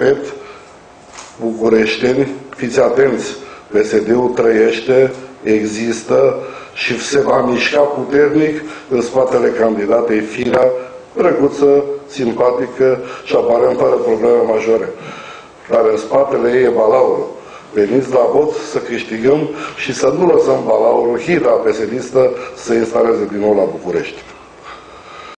repet, bucureșteni, fiți atenți, PSD-ul trăiește, există și se va mișca puternic în spatele candidatei Firea, drăguță, simpatică și aparent fără probleme majore. Dar în spatele ei e balaurul. Veniți la vot să câștigăm și să nu lăsăm balaurul, hidra PSD-istă, să se instaleze din nou la București.